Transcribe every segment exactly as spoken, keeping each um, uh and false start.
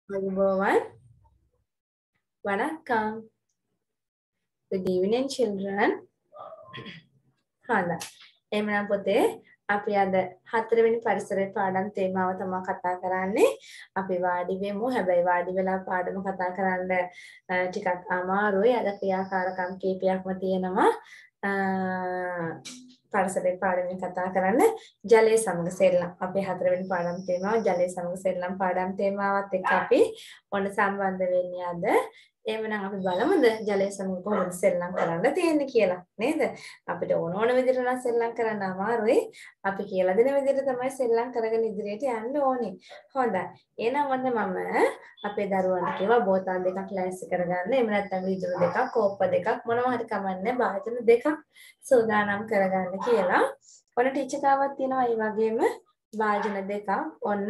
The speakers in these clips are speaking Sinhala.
Everyone, vanakkam. Good evening, children. හොඳයි. එහෙනම් පොතේ අපි අද හතරවෙනි පරිසරයේ පාඩම් තේමාව තමයි කතා කරන්නේ. අපි වාඩි වෙමු. හැබැයි වාඩි වෙලා පාඩම කතා කරන්න ටිකක් අමාරුයි. අද ක්‍රියාකාරකම් කීපයක්ම තියෙනවා. පරිසරයේ පාඩමෙන් කතා කරන්න ජලය සමග සෙල්ලම්. අපේ හතරවෙනි පාඩම් තේමාව ජලය සමග සෙල්ලම් පාඩම් තේමාවත් එක්ක අපි ඔන්න සම්බන්ධ වෙන්නේ අද. එහෙනම් අපි බලමුද ජලය සමග කොහොමද සෙල්ලම් කරන්න තියෙන්නේ කියලා නේද? අපිට ඕන ඕන විදිහට නම් සෙල්ලම් කරන්න අමාරුයි. අපි කියලා දෙන විදිහට තමයි සෙල්ලම් කරගෙන ඉදිරියට යන්න ඕනේ. හොඳයි. එහෙනම් ඔන්න මම අපේ දරුවන්ට කියවා බෝතල් දෙකක් ලෑස්ති කරගන්න. එහෙම නැත්නම් වීදුරු දෙකක්, කෝප්ප දෙකක් මොනවා හරි කමන්නේ භාජන දෙකක් සූදානම් කරගන්න කියලා. ඔන්න ටීචර් කාවත් තියෙනවා ඒ වගේම භාජන දෙකක්. ඔන්න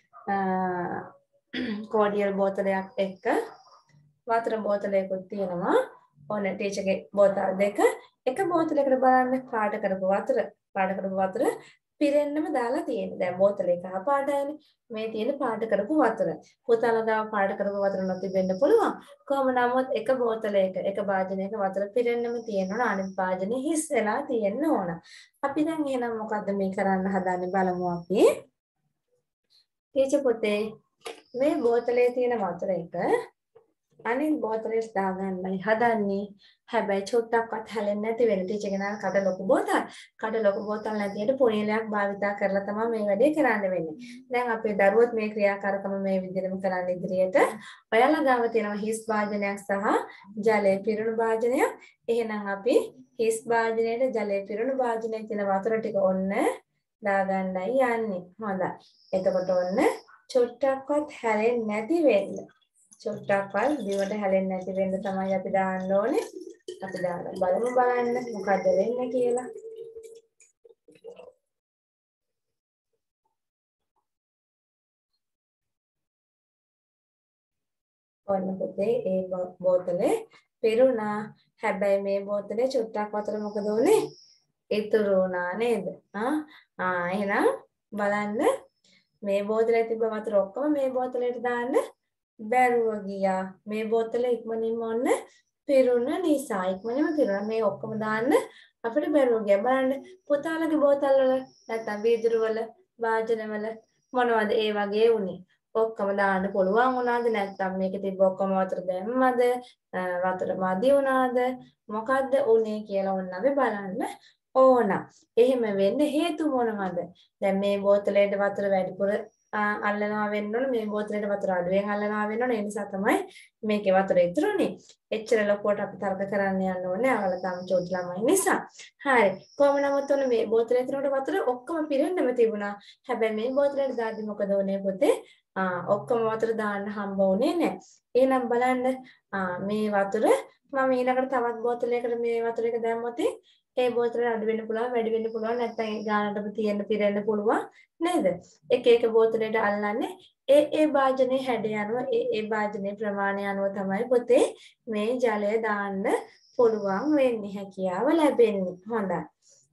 කෝඩියල් බෝතලයක් එක්ක වතුර බෝතලයකුත් තියෙනවා. ඔන්න ටීචර්ගේ බෝතල් දෙක එක බෝතලයකට බලන්න පාට කරපු වතුර පාට කරපු වතුර පිරෙන්නම දාලා තියෙනවා. දැන් බෝතලේ කහ පාටයිනේ. මේ තියෙන පාට කරපු වතුර. පුතාලා ගාව පාට කරපු වතුර නොතිබෙන්න පුළුවන්. කොහොම නමුත් එක බෝතලයක එක භාජනයක වතුර පිරෙන්නම තියෙනවා. අනිත් භාජනේ හිස් වෙලා තියෙන්න ඕන. අපි දැන් එහෙනම් මොකද්ද මේ කරන්න හදන්නේ බලමු අපි. ටීචර් පොතේ මේ බෝතලේ තියෙන වතුර එක අනිත් බෝතලෙට දාගන්නයි හදන්නේ. හැබැයි චුට්ටක්වත් හැලෙන්නේ නැති වෙන ටීචර් ගෙනාන කඩ ලොකු බෝතල්. කඩ ලොකු බෝතල් නැතිවට පොණියලයක් භාවිතා කරලා තමයි මේ වැඩේ කරන්න වෙන්නේ. දැන් අපේ දරුවොත් මේ ක්‍රියාකාරකම මේ විදිහටම කරන්න ඉදිරියට. ඔයාලා ගාව තියෙනවා හිස් භාජනයක් සහ ජලය පිරුණු භාජනයක්. එහෙනම් අපි හිස් භාජනයේ ජලය පිරුණු භාජනයේ තියෙන වතුර ටික ඔන්න දාගන්නයි යන්නේ. හොඳයි. එතකොට ඔන්න චුට්ටක්වත් හැලෙන්නේ නැති වෙන්න චුට්ටක්වත් බිමට හැලෙන්නේ නැති වෙන්න තමයි අපි දාන්න ඕනේ. අපි දාලා බලමු බලන්න මොකද වෙන්නේ කියලා. ඔන්න පුතේ ඒ බෝතලේ පිරුණා. හැබැයි මේ බෝතලේ චුට්ටක් වතුර මොකද උනේ? ඉතුරු වුණා නේද? ආ ආ එහෙනම් බලන්න මේ බෝතලේ තිබ්බ වතුර ඔක්කොම මේ බෝතලයට දාන්න බැරුව ගියා. මේ බෝතල ඉක්මනින්ම ඔන්න පිරුණ නිසා ඉක්මනින්ම පිරුණා. මේ ඔක්කොම දාන්න අපිට බැරුව ගියා. බලන්න පුතාලගේ බෝතල් වල නැත්තම් වීදුරු වල වාජන වල මොනවද ඒ වගේ උනේ. ඔක්කොම දාන්න පුළුවන් වුණාද නැත්නම් මේකේ තිබ්බ ඔක්කොම වතුර දැම්මද? වතුර මදි වුණාද? මොකද්ද උනේ කියලා ඔන්න අපි බලන්න ඕන. එහෙම වෙන්න හේතු මොනවද? දැන් මේ බෝතලේට වතුර වැඩිපුර අල්ලනවා වෙන්න ඕන මේ බෝතලේට වතුර අඩුවෙන් අල්ලනවා වෙන්න ඕන ඒ නිසා තමයි මේකේ වතුර ඉතුරුනේ. එච්චර ලොකුවට අපි තර්ක කරන්න යන්න ඕනේ. අවල තම චෝටි ළමයි නිසා. හරි. කොහොම නමුත් ඔන්න මේ බෝතලේ තියෙනකොට වතුර ඔක්කොම පිරෙන්නම තිබුණා. හැබැයි මේ බෝතලේට දාද්දි මොකද වුනේ පුතේ? ආ ඔක්කොම වතුර දාන්න හම්බ වුණේ නැහැ. එහෙනම් බලන්න ආ මේ වතුර මම ඊළඟට තවත් බෝතලයකට මේ වතුර එක දැම්මොත් ඒ බෝතලේ අඩු වෙන්න පුළුවන් වැඩි වෙන්න පුළුවන් නැත්නම් ඒ ගානටම තියෙන්න පිරෙන්න පුළුවන් නේද? එක එක බෝතලෙට අල්ලන්නේ ඒ ඒ භාජනයේ හැඩය අනුව ඒ ඒ භාජනයේ ප්‍රමාණය අනුව තමයි පොතේ මේ ජලය දාන්න පුළුවන් වෙන්නේ හැකියාව ලැබෙන්නේ. හොඳයි.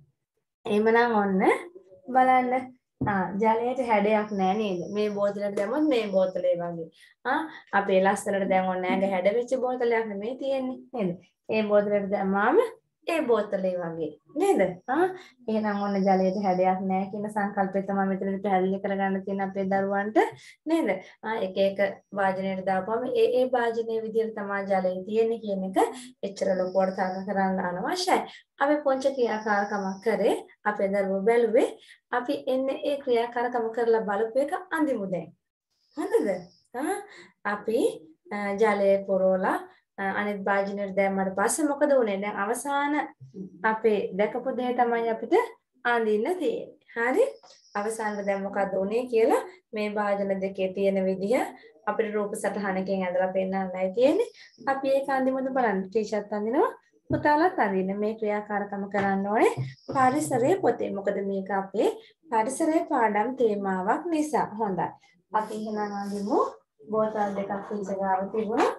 එහෙමනම් ඔන්න බලන්න ආ ජලයට හැඩයක් නැහැ නේද? මේ බෝතලෙට දැම්මොත් මේ බෝතලේ වගේ. ආ අපේ ලස්සනට දැන් ඔන්න ඇඟ හැඩ වෙච්ච බෝතලයක් නෙමෙයි තියෙන්නේ නේද? ඒ බෝතලෙට දැම්මාම ඒ බෝතලේ වගේ නේද? ආ එහෙනම් ඔන්න ජලයට හැඩයක් නැහැ කියන සංකල්පය තමයි මෙතනදී පැහැදිලි කරගන්න තියෙන අපේ දරුවන්ට නේද? ආ එක එක වාජනයට දාපුවම ඒ ඒ වාජනයේ විදිහට තමයි ජලය තියෙන්නේ කියන එක එච්චර ලොකුවට තර්ක කරන්න අනවශ්‍යයි. අපි පොන්ච ක්‍රියාකාරකමක් කරේ අපේ දරුවෝ බැලුවේ අපි එන්නේ ඒ ක්‍රියාකාරකම කරලා බලපු එක අඳිමු දැන්. හොඳද? ආ අපි ජලය පුරවලා අනිත් භාජනයට දැම්මට පස්සේ මොකද වුනේ? දැන් අවසාන අපේ දැකපු දේ තමයි අපිට අඳින්න තියෙන්නේ. හරි? අවසානට දැන් මොකද වුනේ කියලා මේ භාජන දෙකේ තියෙන විදිහ අපිට රූප සටහනකින් ඇඳලා පෙන්නන්නයි තියෙන්නේ. අපි ඒක අඳිමුද බලන්න. ටීචර්ත් අඳිනවා. පුතාලත් අඳින්න. මේ ක්‍රියාකාරකම කරන්න ඕනේ පරිසරයේ පොතේ. මොකද මේක අපේ පරිසරයේ පාඩම් තේමාවක් නිසා. හොඳයි. අපි එහෙනම් අඳිමු. බෝතල් දෙකක් ටීචර් ගාව තිබුණා.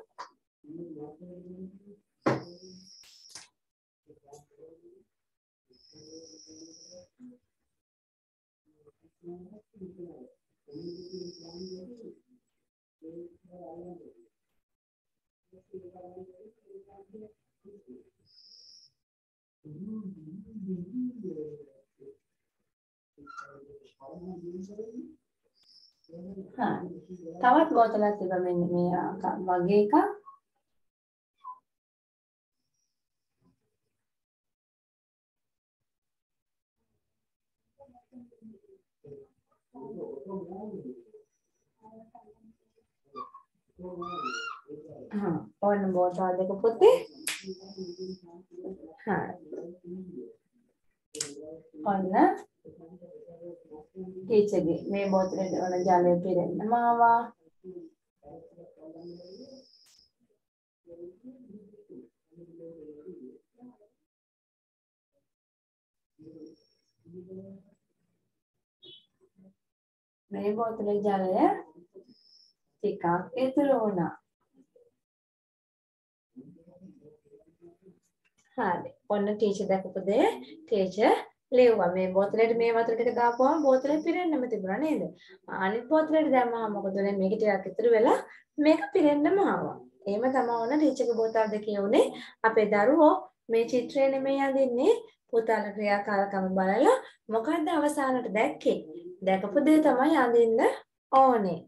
හා තවත් බෝතලයක් තිබ්බා මෙන්න මේ ආකාර වගේ එකක්. හා ඔන්න බෝතල් දෙක පුතේ. හා ඔන්න ටීචර්ගේ මේ බෝතලේ ඔන්න ජලය පිරෙන්නම ආවා. මේ බෝතලේ ජලය ටිකක් ඉතුරු වුණා. හරි. ඔන්න ටීචර් දැකපු දේ ටීචර් ලියුවා. මේ බෝතලෙට මේ වතුර ටික දාපුවම බෝතලේ පිරෙන්නම තිබුණා නේද? අනිත් බෝතලෙට දැම්මම මොකද උනේ? මේක ටිකක් ඉතුරු වෙලා මේක පිරෙන්නම ආවා. එහෙම තමයි ඔන්න ටීචර්ගේ බෝතල් දෙකේ උනේ. අපේ දරුවෝ මේ චිත්‍රය නෙමෙයි අඳින්නේ. පුතාලා ක්‍රියාකාරකම බලලා මොකද්ද අවසානට දැක්කේ? දැකපු දේ තමයි අඳින්න ඕනේ.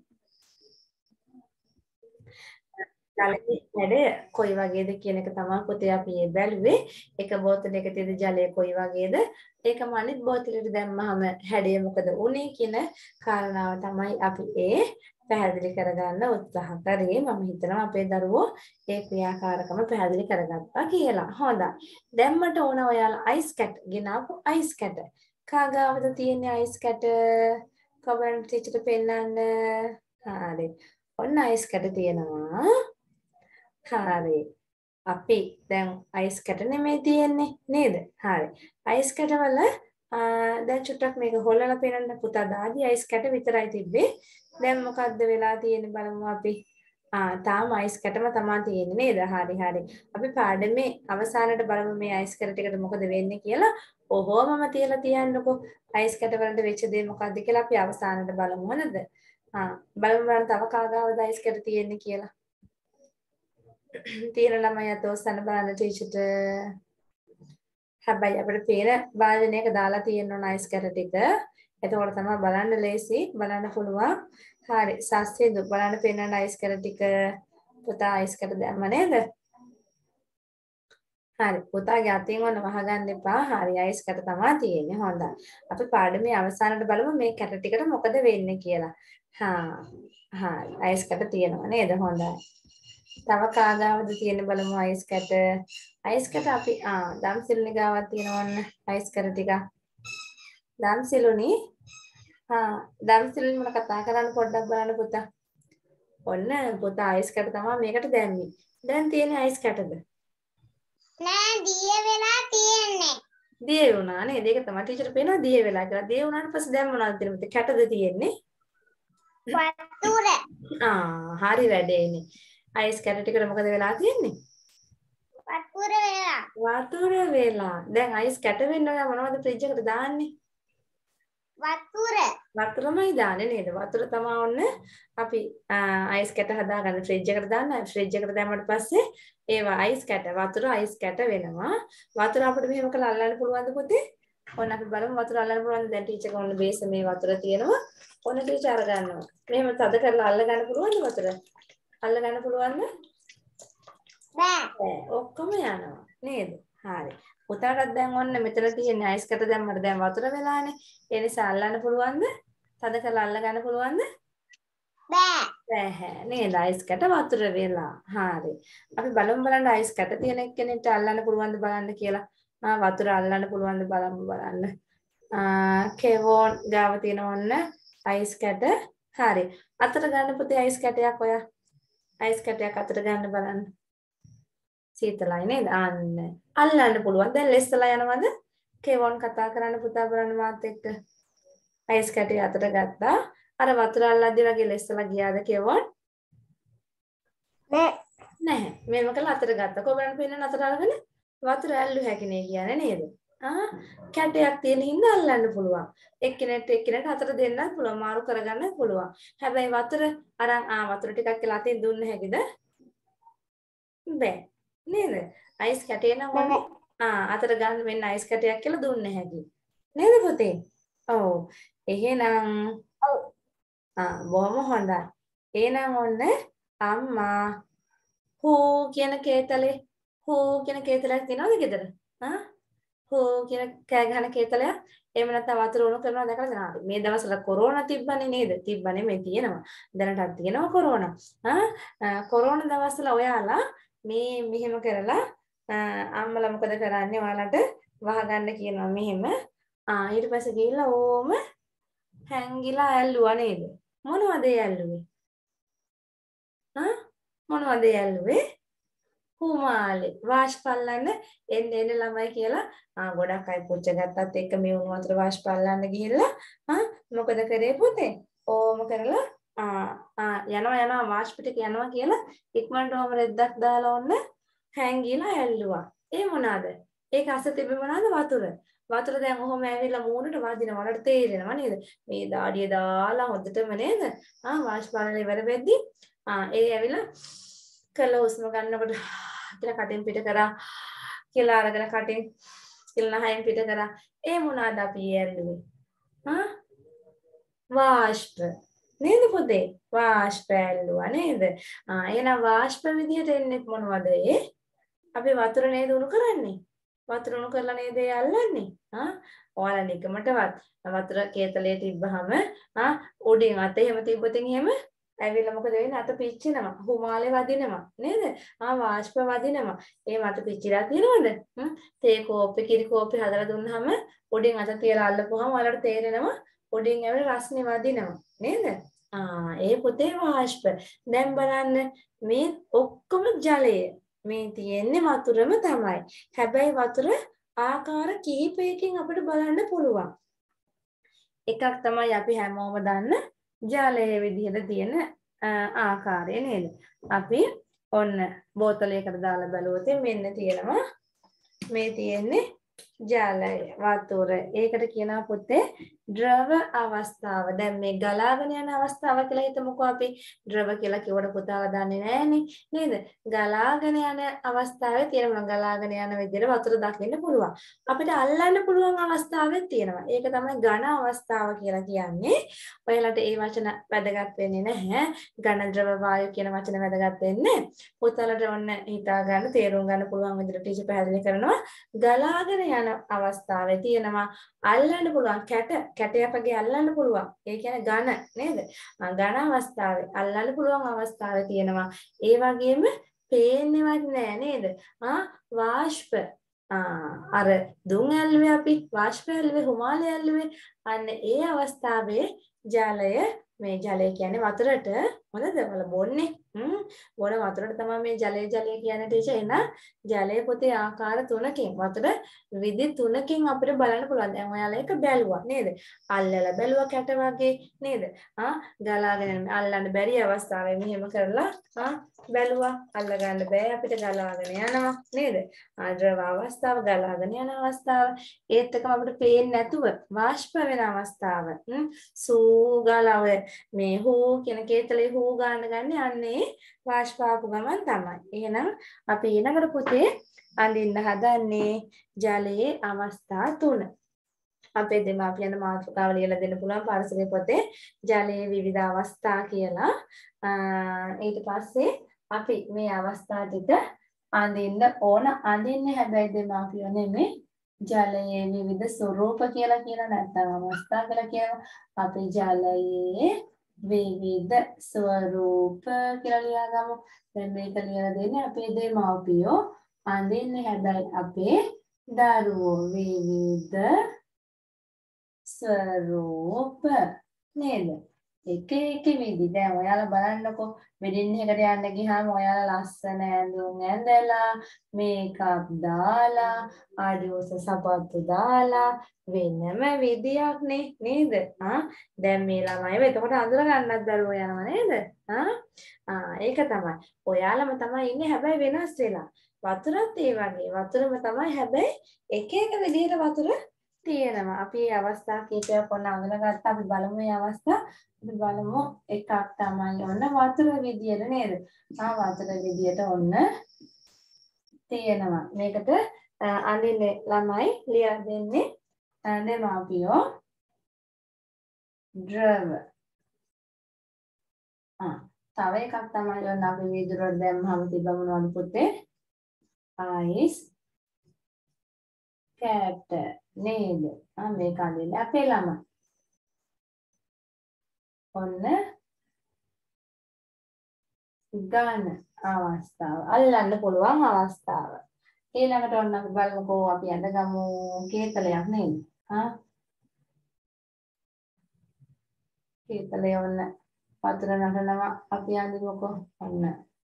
ජලයේ හැඩය කොයි වගේද කියන එක තමයි පුතේ අපි මේ බැලුවේ. එක බෝතලයක තියෙන ජලය කොයි වගේද? ඒකම අනිත් බෝතලෙට දැම්මහම හැඩය මොකද උනේ කියන කාරණාව තමයි අපි ඒ පැහැදිලි කරගන්න උත්සාහ කරේ. මම හිතනවා අපේ දරුවෝ ඒ ක්‍රියාකාරකම පැහැදිලි කරගත්තා කියලා. හොඳයි. දැන් මට ඕන ඔයාලා අයිස් කැට් ගෙනාවු අයිස් කැට. කාගාවද තියෙන්නේ අයිස් කැට? කවුරුන් ටීචර්ට පෙන්නන්න. හරි. ඔන්න අයිස් කැට තියෙනවා. හරි. අපි දැන් අයිස් කැට නෙමෙයි තියෙන්නේ නේද? හරි. අයිස් කැටවල දැන් චුට්ටක් මේක හොල්ලලා පෙන්නන්න පුතා දාදී අයිස් කැට විතරයි තිබ්බේ. දැන් මොකද්ද වෙලා තියෙන්නේ බලමු අපි. ආ තාම අයිස් කැටම තමයි තියෙන්නේ නේද? හරි හරි. අපි පාඩමේ අවසානයේ බලමු මේ අයිස් කැට ටිකට මොකද වෙන්නේ කියලා. ඔහොමම තියලා තියන්නකෝ. අයිස් කැට වලට වෙච්ච දේ මොකද්ද කියලා අපි අවසානයේ බලමු හොඳද? ආ බලමු බලන්න තව කාගාවද අයිස් කැට තියෙන්නේ කියලා. තියෙන ළමයි අත ඔස්සන්න බලන්න ටීචර්ට. හැබැයි අපිට පේන වාදනයක දාලා තියෙන ඕන අයිස් කැට ටික. එතකොට තමයි බලන්න ලේසි බලන්න පුළුවන්. හරි සස්සිදු බලන්න පේන අයිස් කැට ටික පුතා අයිස් කැට දැම්ම නේද? හරි පුතාගේ අතින් ඔන්න වහගන්න එපා. හරි අයිස් කැට තමයි තියෙන්නේ. හොඳයි. අපි පාඩමේ අවසානයේ බලමු මේ කැට ටිකට මොකද වෙන්නේ කියලා. හා හරි අයිස් කැට තියෙනවා නේද? හොඳයි. තව කාගාවද තියෙන්නේ බලමු අයිස් කැට. අයිස් කැට අපි ආ දම්සිලුනි ගාවක් තියෙනවන්න අයිස් කැට ටික. දම්සිලුනි ආ දම්සිලුනි මම කතා කරන්න පොඩ්ඩක් බලන්න පුතා. ඔන්න පුතා අයිස් කැට තමයි මේකට දැම්මේ. දැන් තියෙන්නේ අයිස් කැටද? නෑ දිය වෙලා තියෙන්නේ. දිය වුණා නේද? ඒක තමයි ටීචර් පේනවා දිය වෙලා කියලා. දිය වුණාට පස්සේ දැන් මොනවද තියෙන්නේ? කැටද තියෙන්නේ? වතුර. ආ හරි වැඩේනේ. අයිස් කැට ටිකට මොකද වෙලා තියෙන්නේ? වතුර වෙලා. වතුර වෙලා. දැන් අයිස් කැට වෙන්න ඔයා මොනවද ෆ්‍රිජ් එකට දාන්නේ? වතුර. වතුරමයි දාන්නේ නේද? වතුර තමයි ඔන්න අපි අයිස් කැට හදාගන්න ෆ්‍රිජ් එකට දාන්න. ෆ්‍රිජ් එකට දැම්මට පස්සේ ඒවා අයිස් කැට වතුර අයිස් කැට වෙනවා. වතුර අපිට මෙහෙම කරලා අල්ලන්න පුළුවන්ද පුතේ? ඔන්න අපි බලමු වතුර අල්ලන්න පුළුවන්ද? දැන් ටීචර් ඔන්න බේස් මේ වතුර තියෙනවා. ඔන්න ටීචර් අර ගන්නවා. මෙහෙම තද කරලා අල්ල ගන්න පුළුවන්ද වතුර? අල්ල ගන්න පුළුවන්ද? බෑ. බෑ. ඔක්කොම යනවා නේද? හරි. පුතාටත් දැන් ඔන්න මෙතන තියෙන අයිස් කැට දැම්මට දැන් වතුර වෙලානේ. ඒ නිසා අල්ලන්න පුළුවන්ද? තද කරලා අල්ල ගන්න පුළුවන්ද? බෑ. බෑ නේද? අයිස් කැට වතුර වෙලා. හරි. අපි බලමු බලන්න අයිස් කැට තියෙන එක්කෙනෙක්ට අල්ලන්න පුළුවන්ද බලන්න කියලා. ආ වතුර අල්ලන්න පුළුවන්ද බලමු බලන්න. ආ කෙවෝන් ගාව තියෙන ඔන්න අයිස් කැට. හරි. අතට ගන්න පුතේ අයිස් කැටයක් ඔයා. අයිස් කැටයක් අතට ගන්න බලන්න. සීතලයි නේද? අන්න. අල්ලන්න පුළුවන්. දැන් ලෙස්සලා යනවද? කෙවෝන් කතා කරන්න පුතා බලන්න මාත් එක්ක. අයිස් කැටය අතට ගත්තා. අර වතුර අල්ලද්දි වගේ ලෙස්සලා ගියාද කෙවෝන්? නෑ. නැහැ. මේව කළා අතට ගත්තා. කොබරන් පෙන්නන අතට අරගෙන වතුර ඇල්ලු හැකිනේ කියන්නේ නේද? ආ කැටයක් තියෙන හින්දා අල්ලන්න පුළුවන්. එක්කෙනෙක්ට එක්කෙනෙක්ට අතට දෙන්නත් පුළුවන්. මාරු කරගන්නත් පුළුවන්. හැබැයි වතුර අරන් ආ වතුර ටිකක් කියලා අතින් දුන්න හැකිද? බෑ. නේද? අයිස් කැටේ නම් ඔන්න ආ අතට ගන්න මෙන්න අයිස් කැටයක් කියලා දුන්නේ හැකි. නේද පුතේ? ඔව්. එහෙනම් ආ බොහොම හොඳයි. එහෙනම් ඔන්න අම්මා හූ කියන කේතලේ හූ කියන කේතලයක් තියෙනවද ගෙදර? ආ හෝ කියන කෑ ගහන කේතලයක් එහෙම නැත්නම් වතුර උණු කරනවා දැකලා තියෙනවා. මේ දවස්වල කොරෝනා තිබ්බනේ නේද? තිබ්බනේ මේ තියෙනවා. දැනටත් තියෙනවා කොරෝනා. ආ කොරෝනා දවස්වල ඔයාලා මේ මෙහෙම කරලා අම්මලා මොකද කරන්නේ? ඔයාලට වහගන්න කියනවා මෙහෙම. ආ ඊට පස්සේ ගිහිල්ලා ඕම හැංගිලා ඇල්ලුවා නේද? මොනවද ඒ ඇල්ලුවේ? ආ මොනවද ඒ ඇල්ලුවේ? හුමාලේ වාෂ් පල්ලන්න එන්න එන්න ළමයි කියලා ආ ගොඩක් අය පුච්ච ගත්තත් එක්ක මේ උණු වතුර වාෂ් පල්ලන්න ගිහිල්ලා ආ මොකද කරේ පුතේ ඕම කරලා ආ ආ යනවා යනවා වාෂ් පිටක යනවා කියලා ඉක්මනට ඕම රෙද්දක් දාලා ඔන්න හැංගිලා ඇල්ලුවා ඒ මොනවාද ඒක අස තිබෙ මොනවාද වතුර වතුර දැන් ඔහොම ඇවිල්ලා මූණට වදිනවා වලට තේරෙනවා නේද මේ දාඩිය දාලා හොඳටම නේද ආ වාෂ් පල්ලන ඉවර වෙද්දි ආ ඒ ඇවිල්ලා කළ හුස්ම ගන්නකොට කියලා කටින් පිට කරා කියලා අරගෙන කටින් කියලා නහයෙන් පිට කරා ඒ මොනවාද අපි ඇල්ලුවේ හා වාෂ්ප නේද පුතේ වාෂ්ප ඇල්ලුවා නේද ආ එහෙනම් වාෂ්ප විදියට එන්නේ මොනවද ඒ අපි වතුර නේද උණු කරන්නේ වතුර උණු කරලා නේද ඒ අල්ලන්නේ ආ ඔයාලා නිකමටවත් වතුර කේතලේ තිබ්බහම ආ උඩින් අත එහෙම තිබ්බොතින් එහෙම ඇවිල්ලා මොකද වෙන්නේ අත පිච්චෙනවා හුමාලේ වදිනවා නේද ආ වාෂ්ප වදිනවා ඒ මත පිච්චිලා තියෙනවද හ්ම් තේ කෝප්පේ කිරි කෝප්පේ හදලා දුන්නාම උඩින් අත තියලා අල්ලපුවාම ඔයාලට තේරෙනවා උඩින් ඇවිල්ලා රස්නේ වදිනවා නේද ආ ඒ පුතේ වාෂ්ප දැන් බලන්න මේ ඔක්කොම ජලය මේ තියෙන්නේ වතුරම තමයි හැබැයි වතුර ආකාර කිහිපයකින් අපිට බලන්න පුළුවන් එකක් තමයි අපි හැමෝම දන්න ජලයේ විදිහට තියෙන ආකාරය නේද? අපි ඔන්න බෝතලයකට දාලා බලුවොත් මෙන්න තියෙනවා මේ තියෙන්නේ ජලය වතුර. ඒකට කියනවා පුතේ ද්‍රව අවස්ථාව. දැන් මේ ගලාගෙන යන අවස්ථාව කියලා හිතමුකෝ අපි. ද්‍රව කියලා කිව්වට පුතාලා දන්නේ නැහනේ නේද? ගලාගෙන යන අවස්ථාවේ තියෙනවා ගලාගෙන යන විදිහට වතුර දකින්න පුළුවන්. අපිට අල්ලන්න පුළුවන් අවස්ථාවක් තියෙනවා. ඒක තමයි ඝන අවස්ථාව කියලා කියන්නේ. ඔයාලට ඒ වචන වැදගත් වෙන්නේ නැහැ. ඝන ද්‍රව වායු කියන වචන වැදගත් වෙන්නේ. පුතාලට ඔන්න හිතා ගන්න තේරුම් ගන්න පුළුවන් විදිහට ටීචර් පැහැදිලි කරනවා. ගලාගෙන යන අවස්ථාවේ තියෙනවා අල්ලන්න පුළුවන් කැට කැටයකගේ අල්ලන්න පුළුවන් ඒ කියන්නේ ඝන නේද ඝන අවස්ථාවේ අල්ලන්න පුළුවන් අවස්ථාවේ තියෙනවා ඒ වගේම පේන්නේවත් නෑ නේද ආ වාෂ්ප ආ අර දුම් ඇල්ලුවේ අපි වාෂ්ප ඇල්ලුවේ හුමාලය ඇල්ලුවේ අන්න ඒ අවස්ථාවේ ජලය මේ ජලය කියන්නේ වතුරට හොඳද ඔයාලා බොන්නේ හ්ම් බොන වතුරට තමයි මේ ජලය ජලය කියන්නේ ටීචර් එහෙනම් ජලය පොතේ ආකාර තුනකින් වතුර විදි තුනකින් අපිට බලන්න පුළුවන් දැන් ඔයාලා ඒක බැලුවා නේද අල්ලලා බැලුවා කැට වගේ නේද ආ ගලාගෙන යන අල්ලන්න බැරි අවස්ථාවේ මෙහෙම කරලා ආ බැලුවා අල්ල ගන්න බෑ අපිට ගලාගෙන යනවා නේද ආ ද්‍රව අවස්ථාව ගලාගෙන යන අවස්ථාව ඒත් එකම අපිට පේන්නේ නැතුව වාෂ්ප වෙන අවස්ථාව හ්ම් සූ ගලව මේ හූ කියන කේතලේ හූ ගන්න ගන්න යන්නේ වාෂ්පාපු ගමන් තමයි. එහෙනම් අපි ඊළඟට පුතේ අඳින්න හදන්නේ ජලයේ අවස්ථා තුන. අපේ දෙමාපියන් මාතෘකාව ලියලා දෙන්න පුළුවන් පාරිසරික පොතේ ජලයේ විවිධ අවස්ථා කියලා. ඊට පස්සේ අපි මේ අවස්ථා ටික අඳින්න ඕන අඳින්නේ හැබැයි දෙමාපියෝ නෙමෙයි ජලයේ විවිධ ස්වරූප කියලා කියන නැත්නම් අවස්ථා කියලා කියන අපි ජලයේ විවිධ ස්වරූප කියලා ලියාගමු. දැන් මේක ලියලා දෙන්නේ අපේ දෙමාපියෝ අඳින්නේ හැබැයි අපේ දරුවෝ විවිධ ස්වරූප නේද? එක එක විදි. දැන් ඔයාලා බලන්නකෝ වෙඩින් එකකට යන්න ගියාම ඔයාලා ලස්සන ඇඳුම් ඇඳලා මේකප් දාලා ආඩියෝස සපත්තු දාලා වෙනම විදියක් නේ නේද? ආ දැන් මේ ළමයිව එතකොට අඳුර ගන්නත් බැරුව යනවා නේද? ආ ආ ඒක තමයි. ඔයාලම තමයි ඉන්නේ හැබැයි වෙනස් වෙලා. වතුරත් ඒ වගේ. වතුරම තමයි හැබැයි එක එක විදිහට වතුර තියෙනවා. අපි මේ අවස්ථා කීපයක් ඔන්න අඳුනගත්තා. අපි බලමු මේ අවස්ථා. අපි බලමු එකක් තමයි ඔන්න වතුර විදියට නේද? ආ වතුර විදියට ඔන්න තියෙනවා. මේකට අඳින්නේ ළමයි ලියා දෙන්නේ දෙමාපියෝ drive. ආ තව එකක් තමයි ඔන්න අපි වීදුරුවට දැම්මම තිබ්බ මොනවද පුතේ? ice cat නේද? ආ මේක අඳින්නේ අපේ ළමයි. ඔන්න ගන්න අවස්ථාව. අල්ලන්න පුළුවන් අවස්ථාව. ඊළඟට ඔන්න අපි බලමුකෝ අපි අඳගමු කේතලයක් නේද? ආ කේතලය ඔන්න වතුර නටනවා අපි අඳිමුකෝ ඔන්න.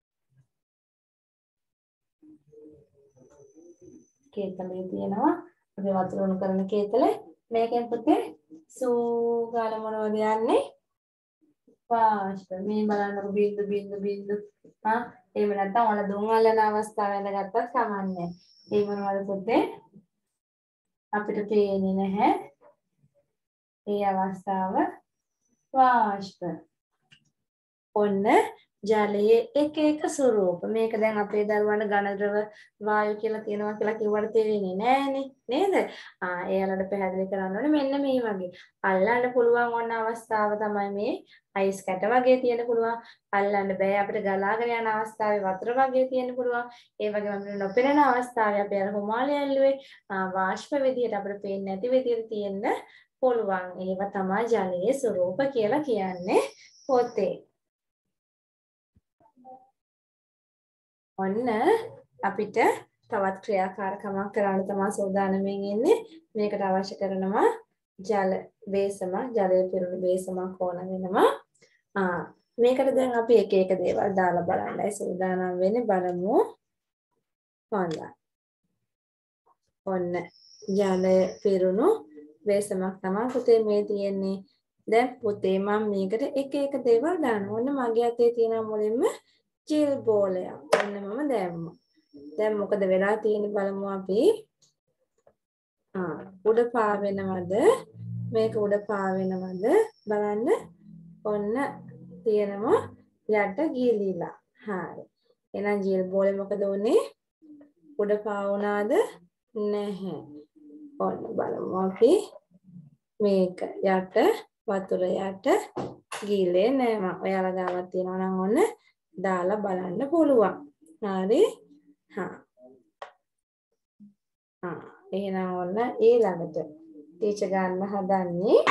කේතලේ තියෙනවා අපි වතුර උණු කරන කේතලේ මේකෙන් පුතේ සූ ගාන මොනවද යන්නේ? වාෂ්ප. මේ බලන්නකො බින්දු බින්දු බින්දු. හා එහෙම නැත්නම් ඔන්න දුම් අල්ලන අවස්ථාව වැදගත්තත් කමන්නේ. ඒ මොනවද පුතේ? අපිට පේන්නේ නැහැ. ඒ අවස්ථාව වාෂ්ප. ඔන්න ජලයේ එක එක ස්වරූප. මේක දැන් අපේ දරුවන්ට ඝන ද්‍රව වායු කියලා තියෙනවා කියලා කිව්වට තේරෙන්නේ නැහනේ නේද? ආ එයාලට පැහැදිලි කරන්න ඕනේ මෙන්න මේ වගේ. අල්ලන්න පුළුවන් ඔන්න අවස්ථාව තමයි මේ අයිස් කැට වගේ තියෙන පුළුවන්. අල්ලන්න බෑ අපිට ගලාගෙන යන අවස්ථාවේ වතුර වගේ තියෙන පුළුවන්. ඒ වගේම අපිට නොපෙනෙන අවස්ථාවේ අපි අර හුමාලය ඇල්ලුවේ වාෂ්ප විදියට අපිට පේන්නේ නැති විදියට තියෙන්න පුළුවන්. ඒව තමයි ජලයේ ස්වරූප කියලා කියන්නේ පොතේ. ඔන්න අපිට තවත් ක්‍රියාකාරකමක් කරන්න තමයි සූදානම්ෙන් ඉන්නේ. මේකට අවශ්‍ය කරනවා ජල බේසමක්, ජලය පිරුණු බේසමක් ඕන වෙනවා. ආ මේකට දැන් අපි එක එක දේවල් දාලා බලන්නයි සූදානම් වෙන්නේ. බලමු. හොඳයි. ඔන්න ජලය පිරුණු බේසමක් තමයි පුතේ මේ තියෙන්නේ. දැන් පුතේ මම මේකට එක එක දේවල් දානවා. ඔන්න මගේ අතේ තියෙන මුලින්ම ජෙල් බෝලයක්. ඔන්න මම දැම්මා. දැන් මොකද වෙලා තියෙන්නේ බලමු අපි. ආ උඩ පාවෙනවද? මේක උඩ පාවෙනවද? බලන්න. ඔන්න තියෙනවා යට ගිලිලා. හරි. එහෙනම් ජෙල් බෝලේ මොකද උනේ? උඩ පාවුණාද? නැහැ. ඔන්න බලමු අපි. මේක යට වතුර යට ගිලේ නැහැ. ඔයාලා ගාවක් තියෙනවා නම් ඔන්න දාලා බලන්න පුළුවන්. හරි. හා. ආ එහෙනම් ඔන්න ඊළඟට ටීචර් ගන්න හදන්නේ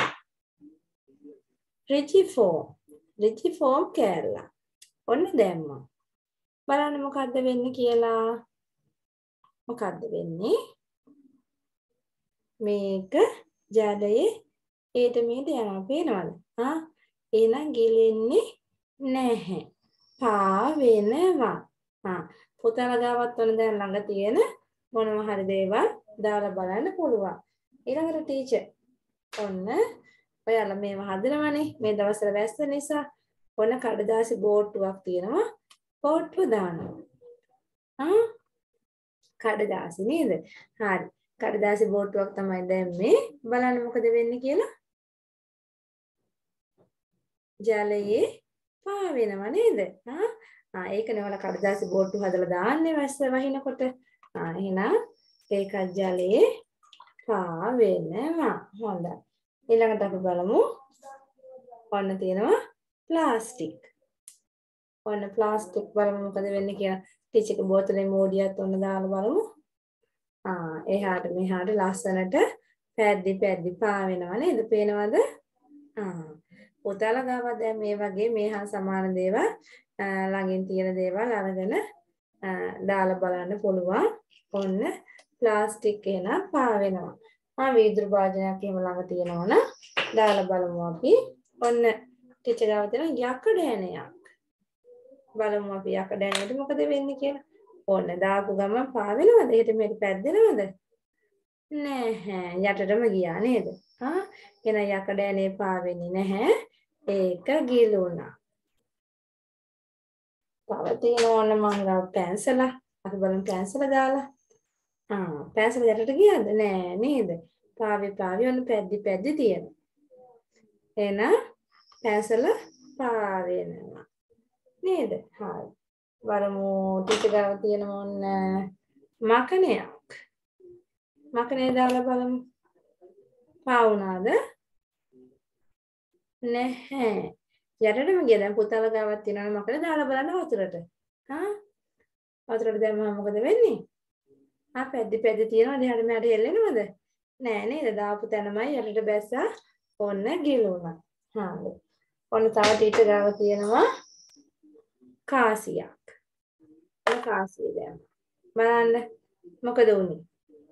රිජිෆෝම්. රිජිෆෝම් කෑල්ල. ඔන්න දැම්මා. බලන්න මොකද්ද වෙන්නේ කියලා. මොකද්ද වෙන්නේ? මේක ජලයේ ඒට මෙහෙට යනවා පේනවද? ආ එහෙනම් ගිලෙන්නේ නැහැ. පා වෙනවා. ආ පුතාලා ගාවත් ඔන්න දැන් ළඟ තියෙන මොනවා හරි දේවල් දාලා බලන්න පුළුවන්. ඊළඟට ටීචර් ඔන්න ඔයාලා මේව හදනවනේ මේ දවස්වල වැස්ස නිසා ඔන්න කඩදාසි බෝට්ටුවක් තියෙනවා. බෝට්ටුව දානවා. ආ කඩදාසි නේද? හරි. කඩදාසි බෝට්ටුවක් තමයි දැම්මේ. බලන්න මොකද වෙන්නේ කියලා. ජලයේ පාවෙනව නේද? ආ ආ ඒකනේ වල කඩදාසි බෝට්ටු හදලා දාන්නේ වැස්ස වහිනකොට. ආ එහෙනම් ඒක ජලයේ පාවෙනවා. හොඳයි. ඊළඟට අපි බලමු. ඔන්න තියෙනවා ප්ලාස්ටික්. ඔන්න ප්ලාස්ටික් බලමු මොකද වෙන්නේ කියලා. ටීචර්ගේ බෝතලේ මෝඩියක් ඔන්න දාලා බලමු. ආ එහාට මෙහාට ලස්සනට පැද්දි පැද්දි පාවෙනවා නේද? පේනවද? ආ පුතාලා ගාව දැන් මේ වගේ මේ හා සමාන දේවල් ළඟින් තියෙන දේවල් අරගෙන දාලා බලන්න පුළුවන්. ඔන්න ප්ලාස්ටික් එන පාවෙනවා. ආ වීදුරු භාජනයක් එහෙම ළඟ තියෙනවනම් දාලා බලමු අපි. ඔන්න ටීචර් ගාව තියෙන යකඩ ඇණයක්. බලමු අපි යකඩ ඇණයට මොකද වෙන්නේ කියලා. ඔන්න දාපු ගමන් පාවෙනවද? එහෙට මෙහෙට පැද්දෙනවද? නැහැ. යටටම ගියා නේද? ආ එහෙනම් යකඩ ඇණේ පාවෙන්නේ නැහැ. ඒක ගිලුණා. තව තියෙනවනේ මම ගාව පැන්සල. අපි බලමු පැන්සල දාලා. ආ පැන්සල යටට ගියාද? නෑ නේද? පාවි පාවි ඔන්න පැද්දි පැද්දි තියෙනවා. එහෙනම් පැන්සල පාවෙනවා. නේද? හරි. බලමු ටීචර් ගාව තියෙන මොන්න මකනයක්. මකනේ දාලා බලමු. පා වුණාද? නැහැ. යටටම ගියා. දැන් පුතාලා ගාවක් තියෙනවනේ මකනේ දාලා බලන්න වතුරට. හා? වතුරට දැම්මම මොකද වෙන්නේ? ආ පැද්දි පැද්දි තියෙනවද? එහාට මෙහාට හෙල්ලෙනවද? නෑ නේද? දාපු තැනමයි යටට බැස්සා. ඔන්න ගිලුණා. හා. ඔන්න තව ටීචර් ගාව තියෙනවා කාසියක්. ඔන්න කාසිය දැම්මා. බලන්න මොකද වුනේ?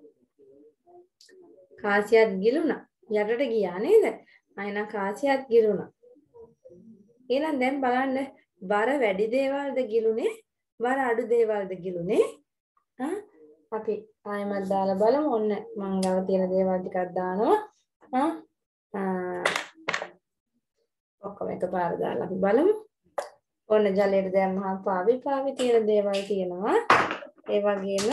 කාසියත් ගිලුණා. යටට ගියා නේද? අයනම් කාසියත් ගිලුණා. එහෙනම් දැන් බලන්න බර වැඩි දේවල්ද ගිලුනේ? බර අඩු දේවල්ද ගිලුනේ? හා? අපි ආයෙමත් දාලා බලමු. ඔන්න මං ගාව තියෙන දේවල් ටිකක් දානවා. හා? ඔක්කොම එකපාර දාලා අපි බලමු. ඔන්න ජලයට දැම්මහම පාවි පාවි තියෙන දේවල් තියෙනවා. ඒ වගේම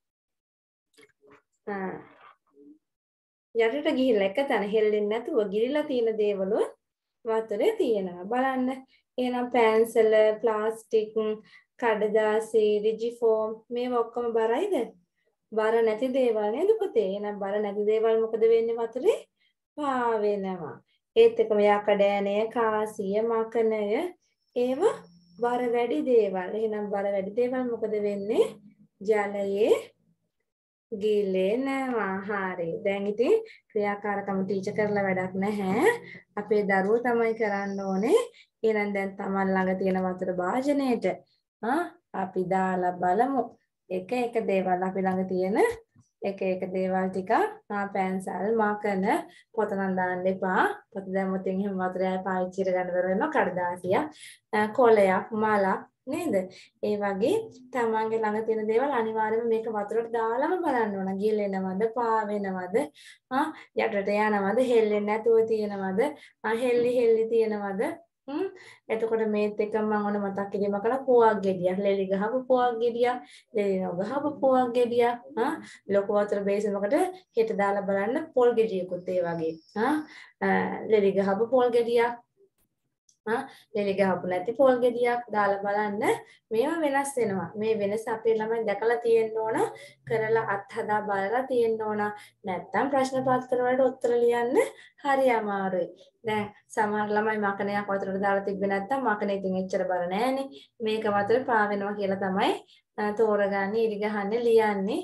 යටට ගිහිල්ලා එක තැන හෙල්ලෙන්නේ නැතුව ගිලිලා තියෙන දේවල් වතුරේ තියෙනවා. බලන්න. එහෙනම් පැන්සල, ප්ලාස්ටික්, කඩදාසි, රිජිෆෝම් මේවා ඔක්කොම බරයිද? බර නැති දේවල් නේද පුතේ? එහෙනම් බර නැති දේවල් මොකද වෙන්නේ වතුරේ? පාවෙනවා. ඒත් එකම යකඩෑනය, කාසිය, මකනය ඒවා බර වැඩි දේවල්. එහෙනම් බර වැඩි දේවල් මොකද වෙන්නේ? ජලයේ ගිලෙනවා. හරි. දැන් ඉතින් ක්‍රියාකාරකම ටීචර් කරලා වැඩක් නැහැ. අපේ දරුවෝ තමයි කරන්න ඕනේ. එහෙනම් දැන් තමන් ළඟ තියෙන වතුර භාජනයේට ආ අපි දාලා බලමු. එක එක දේවල් අපි ළඟ තියෙන එක එක දේවල් ටික ආ පැන්සල් මකන පොත නම් දාන්න එපා. පොත දැම්මොත් එහෙම වතුරය පාවිච්චි කරගන්න බැර වෙනවා. කඩදාසියක්, කොලයක්, මලක් නේද? ඒ වගේ තමන්ගේ ළඟ තියෙන දේවල් අනිවාර්යයෙන්ම මේක වතුරට දාලාම බලන්න ඕන. ගිලෙනවද, පාවෙනවද, ආ යටට යනවද, හෙල්ලෙන්නේ නැතුව තියෙනවද, ආ හෙල්ලි හෙල්ලි තියෙනවද? හ්ම් එතකොට මේත් එක මම ඔන්න මතක් කිරීම කළා පුවක් ගෙඩියක්, ලෙලි ගහපු පුවක් ගෙඩියක්, ලෙලි නොගහපු පුවක් ගෙඩියක්, ආ ලොකු වතුර බේසමකට හෙට දාලා බලන්න පොල් ගෙඩියකුත් ඒ වගේ. ආ ලෙලි ගහපු පොල් ගෙඩියක් ලෙලි ගහපු නැති පොල් ගෙඩියක් දාලා බලන්න මේවා වෙනස් වෙනවා. මේ වෙනස අපේ ළමයි දැකලා තියෙන්න ඕන, කරලා අත්හදා බලලා තියෙන්න ඕන. නැත්තම් ප්‍රශ්න පත්‍ර වලට උත්තර ලියන්න හරි අමාරුයි. දැන් සමහර ළමයි මකනයක් වතුරට දාලා තිබ්බේ නැත්තම් මකනේ ඉතින් එච්චර බර නෑනේ. මේක වතුරේ පාවෙනවා කියලා තමයි තෝරගන්නේ, ඉරි ගහන්නේ, ලියන්නේ.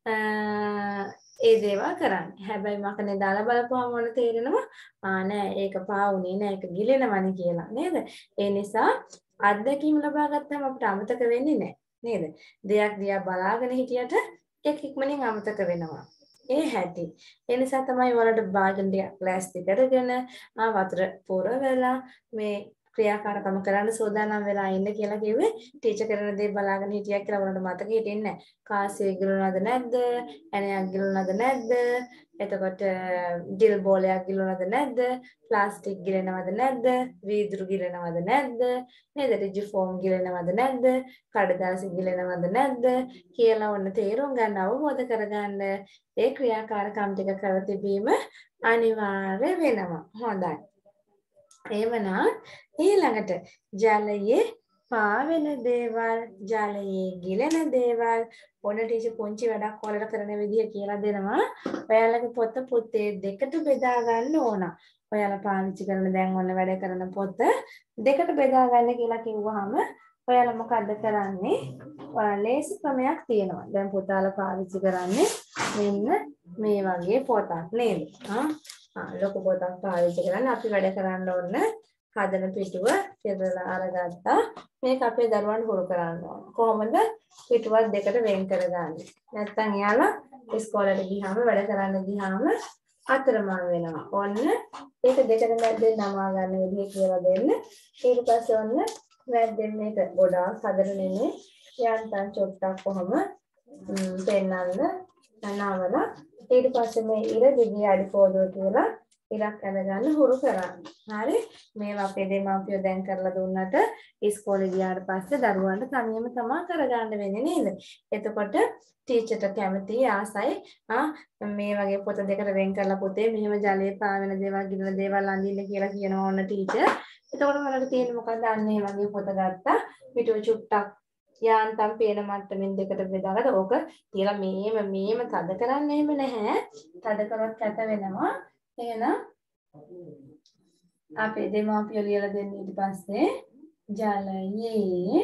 ඒ දේවල් කරන්නේ. හැබැයි මකනේ දාලා බලපුවම මොන තේරෙනවා? ආ නෑ ඒක පාවුනේ නෑ ඒක ගිලෙනවනේ කියලා නේද? ඒ නිසා අත්දැකීම් ලබා ගත්තම අපිට අමතක වෙන්නේ නෑ නේද? දෙයක් දිහා බලාගෙන හිටියට ඒක ඉක්මනින් අමතක වෙනවා. ඒ හැටි. ඒ නිසා තමයි වලට භාජන ටික ප්ලාස්ටික් කරගෙන ආ වතුර පුරවලා මේ ක්‍රියාකාරකම කරන්න සෝදානම් වෙලා ඉන්න කියලා කිව්වේ. ටීචර් කරන දේ බලාගෙන හිටියක් කියලා වලට මතක හිටින්නේ නැහැ. කාසිය ගිලුණාද නැද්ද? ඇණයක් ගිලුණාද නැද්ද? එතකොට ජෙල් බෝලයක් ගිලුණාද නැද්ද? ප්ලාස්ටික් ගිලෙනවද නැද්ද? වීදුරු ගිලෙනවද නැද්ද? නේද? රිජිෆෝම් ගිලෙනවද නැද්ද? කඩදාසි ගිලෙනවද නැද්ද? කියලා ඔන්න තේරුම් ගන්න අවබෝධ කරගන්න ඒ ක්‍රියාකාරකම් ටික කර තිබීම අනිවාර්ය වෙනවා. හොඳයි. එහෙමනම් ඊළඟට ජලයේ පාවෙන දේවල්, ජලයේ ගිලෙන දේවල් ඔන්න ටීචර් පුංචි වැඩක් ඔයාලට කරන විදිහ කියලා දෙනවා. ඔයාලගේ පොත පුතේ දෙකට බෙදා ගන්න ඕන. ඔයාලා පාවිච්චි කරන දැන් ඔන්න වැඩ කරන පොත දෙකට බෙදා ගන්න කියලා කිව්වහම ඔයාලා මොකද්ද කරන්නේ? ඔයාලා ලේසි ක්‍රමයක් තියෙනවා. දැන් පුතාලා පාවිච්චි කරන්නේ මෙන්න මේ වගේ පොතක් නේද? ආ ලොකු පොතක් පාවිච්චි කරන්න අපි වැඩ කරන්න ඕන හදන පිටුව පෙරලා අරගත්තා. මේක අපේ දරුවන්ට හුරු කරන්න ඕන. කොහොමද පිටුවක් දෙකට වෙන් කරගන්නේ? නැත්තම් එයාලා ඉස්කෝලේට ගියාම වැඩ කරන්න ගියාම අතරමං වෙනවා. ඔන්න ඒක දෙකට මැද්දෙන් නමා ගන්න විදිහ කියලා දෙන්න. ඊට පස්සේ ඔන්න මැද්දෙන් මේක ගොඩාක් හදන නෙමෙයි. යන්තම් චොට්ටක් කොහොම පෙන්නන්න නනවලා ඊට පස්සේ මේ ඉර දිගේ අඩි කෝදුව කියලා ඉරක් අරගන්න හුරු කරන්න. හරි? මේවා අපේ දෙමාපියෝ දැන් කරලා දුන්නට ඉස්කෝලේ ගියාට පස්සේ දරුවන්ට තනියම තමයි කරගන්න වෙන්නේ නේද? එතකොට ටීචර්ට කැමති ආසයි ආ මේ වගේ පොත දෙකට වෙන් කරලා පොතේ මෙහෙම ජලයේ පාවෙන දේවල් ගිනන දේවල් අඳින්න කියලා කියනවා ඕන ටීචර්. එතකොට මලට තියෙන්නේ මොකද්ද? අන්න ඒ වගේ පොත ගත්තා. පිටුව චුට්ටක් යාන්තම් පේන මට්ටමින් දෙකට බෙදාගන්න. ඕක තියලා මේම මේම තද කරන්න එහෙම නැහැ. තද කරොත් කැත වෙනවා. එහෙනම් අපේ දෙමාපියෝ ලියලා දෙන්න ඊට පස්සේ ජලයේ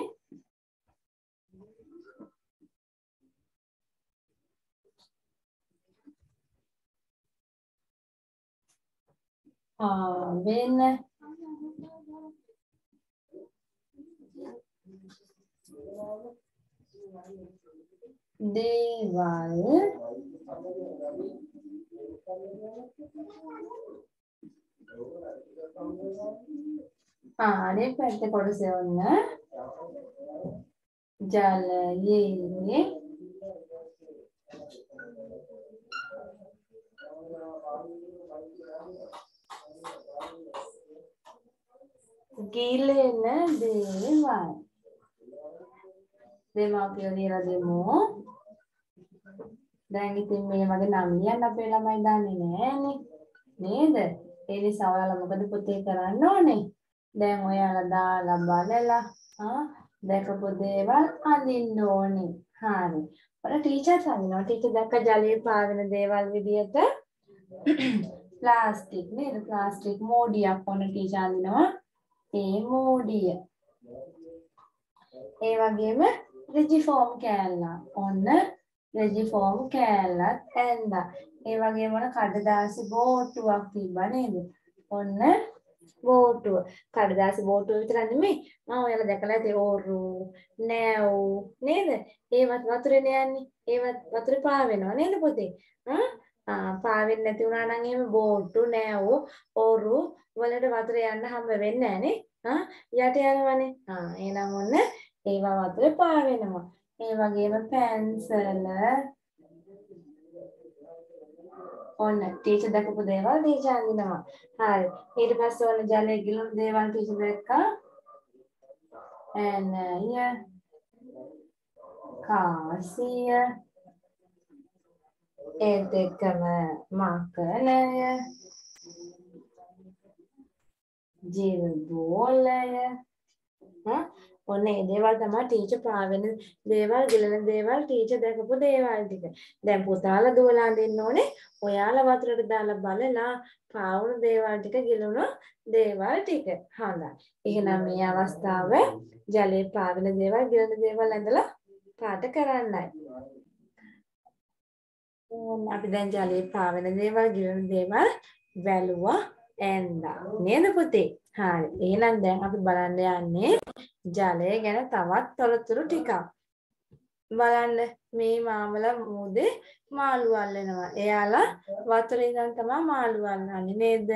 ආවෙන දේවල් අනේ පැත්තේ කොටස ඔන්න ජලයේ ගිලෙන දේවල් දෙමාපියෝ ලියලා දෙමු. දැන් ඉතින් මේ වගේ නම් ලියන්න අපේ ළමයි දන්නේ නැහනේ නේද? ඒ නිසා ඔයාලා මොකද පුතේ කරන්න ඕනේ? දැන් ඔයාලා දාලා බලලා ආ දැකපු දේවල් අඳින්න ඕනේ. හරි. ඔය ටීචර් අඳිනවා. ටීචර් දැක්ක ජලයේ පාවෙන දේවල් විදියට ප්ලාස්ටික් නේද? ප්ලාස්ටික් මෝඩියක් ඔන්න ටීචර් අඳිනවා. ඒ මෝඩිය. ඒ වගේම රෙජිෆෝම් කෑල්ල. ඔන්න රෙජිෆෝම් කෑල්ලත් ඇඳා. ඒ වගේම මොන කඩදාසි බෝට්ටුවක් තිබ්බා නේද? ඔන්න බෝට්ටුව. කඩදාසි බෝට්ටුව විතර නෙමෙයි. මම ඔයාලා දැකලා ඇති ඕරු, නැව් නේද? ඒවත් වතුරේ යන්නේ. ඒවත් වතුරේ පාවෙනවා නේද පොතේ? ආ පාවෙන්නේ නැති වුණා නම් එහෙම බෝට්ටු, නැව්, ඕරු වලට වතුරේ යන්න හම්බ වෙන්නේ නැහනේ. ආ යට යනවනේ. ආ එහෙනම් ඔන්න ඒවා වතුරේ පාවෙනවා. ඒ වගේම පැන්සල ඔන්න ටීචර් දැකපු දේවල් ටීචර් අඳිනවා. හරි. ඊට පස්සේ ඔන්න ජලයේ ගිලුණු දේවල් ටීචර් දැක්කා. ඇනය, කාසිය, ඒත් එක්කම මකලය, ජීව බෝලය. හා ඔන්න ඒ දේවල් තමයි ටීචර් පාවෙන දේවල්, ගිලන දේවල් ටීචර් දැකපු දේවල් ටික. දැන් පුතාලා දුවලා අඳින්න ඕනේ. ඔයාලා වතුරට දාලා බලලා පාවුණු දේවල් ටික, ගිලුණු දේවල් ටික. හොඳයි. එහෙනම් මේ අවස්ථාව ජලයේ පාවෙන දේවල්, ගිලන දේවල් ඇඳලා පාට කරන්නයි. අපි දැන් ජලයේ පාවෙන දේවල්, ගිලන දේවල් වැළුවා ඇඳා. නේද පුතේ? හරි. එහෙනම් දැන් අපි බලන්න යන්නේ ජලය ගැන තවත් තොරතුරු ටිකක්. බලන්න මේ මාමලා මූදේ මාළු අල්ලනවා. එයාලා වතුරේ ඉඳන් තමයි මාළු අල්ලන්නේ නේද?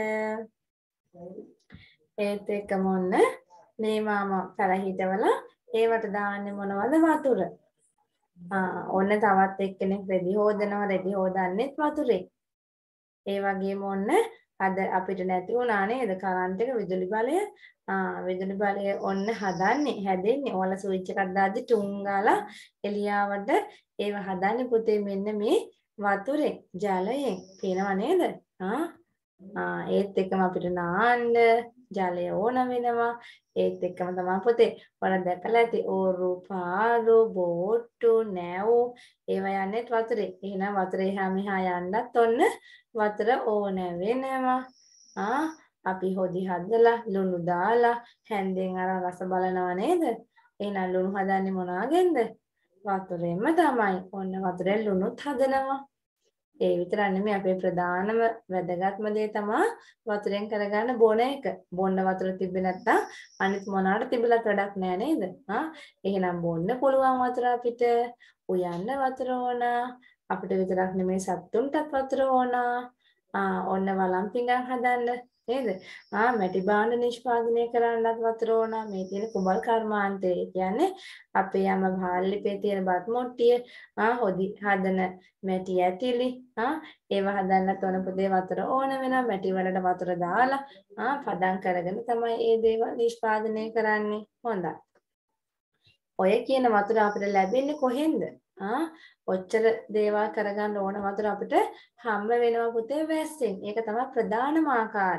ඒත් එක්කම ඔන්න මේ මාමා පළහිටවල ඒවට දාන්නේ මොනවද? වතුර. ආ ඔන්න තවත් එක්කෙනෙක් රෙදි හොදනවා. රෙදි හොදන්නෙත් වතුරේ. ඒ වගේම ඔන්න අද අපිට නැති වුණා නේද කරන්ට් එක, විදුලි බලය. ආ විදුලි බලය ඔන්න හදන්නේ හැදෙන්නේ ඔයාලා ස්විච් එකක් දාද්දි ටුන් ගාලා එළියාවට ඒව හදන්නේ පුතේ මෙන්න මේ වතුරේ, ජලයෙන්. පේනව නේද? ආ ආ ඒත් එක්කම අපිට නාන්න ජලය ඕන වෙනවා. ඒත් එක්කම තමයි පුතේ ඔයාලා දැකලා ඇති ඕරු, පාරු, බෝට්ටු, නැව් ඒවා යන්නේ වතුරේ. එහෙනම් වතුරේ එහා මෙහා යන්නත් ඔන්න වතුර ඕන වෙනවා. ආ අපි හොදි හදලා ලුණු දාලා හැන්දෙන් අර රස බලනවා නේද? එහෙනම් ලුණු හදන්නේ මොනවාගෙන්ද? වතුරෙන්ම තමයි. ඔන්න වතුරෙන් ලුණුත් හදනවා. ඒ විතරක් නෙමෙයි අපේ ප්‍රධානම වැදගත්ම දේ තමයි වතුරෙන් කරගන්න බොන එක. බොන්න වතුර තිබ්බේ නැත්නම් අනිත් මොනවාට තිබිලත් වැඩක් නෑ නේද? ආ එහෙනම් බොන්න පුළුවන් වතුර අපිට, උයන්න වතුර ඕන. අපිට විතරක් නෙමෙයි සත්තුන්ටත් වතුර ඕන. ආ ඔන්න වළම් පිඟන් හදන්න නේද? ආ මැටි භාණ්ඩ නිෂ්පාදනය කරන්නත් වතුර ඕන. මේ තියෙන කුඹල් කර්මාන්තය කියන්නේ අපේ යම භාල්ලිපේ තියෙන බත් මොට්ටිය, ආ හොදි හදන මැටි ඇතිලි, ආ ඒව හදන්නත් ඕන පුතේ වතුර ඕන වෙනවා. මැටි වලට වතුර දාලා ආ පදම් කරගෙන තමයි මේ දේවල් නිෂ්පාදනය කරන්නේ. හොඳයි. ඔය කියන වතුර අපිට ලැබෙන්නේ කොහෙන්ද? ආ ඔච්චර දේවල් කරගන්න ඕන වතුර අපිට හම්බ වෙනවා පුතේ වැස්සෙන්. ඒක තමයි ප්‍රධානම ආකාරය.